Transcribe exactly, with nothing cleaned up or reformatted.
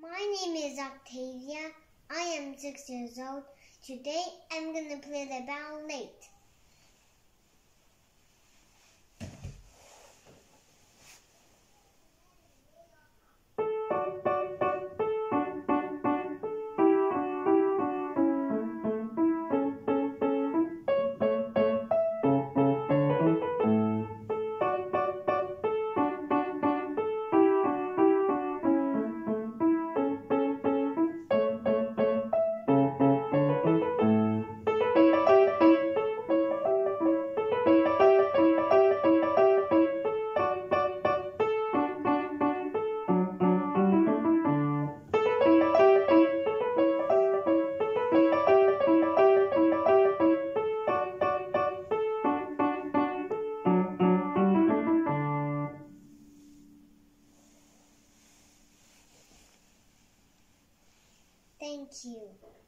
My name is Octavia. I am six years old. Today I'm going to play the ballet. Thank you.